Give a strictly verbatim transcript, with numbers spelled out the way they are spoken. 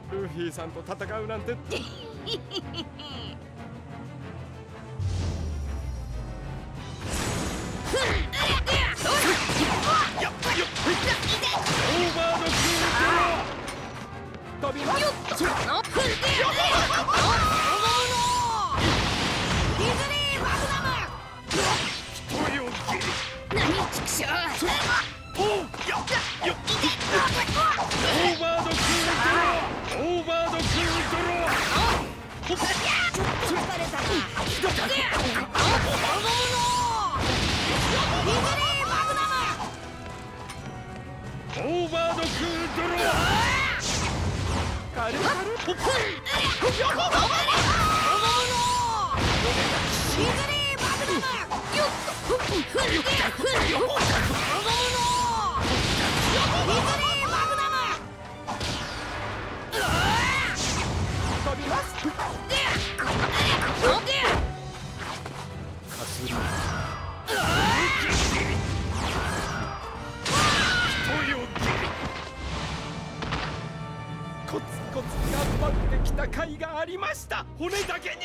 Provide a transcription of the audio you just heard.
ルフィさんと戦うなんて。コツコツ頑張ってきた甲斐がありました。骨だけに。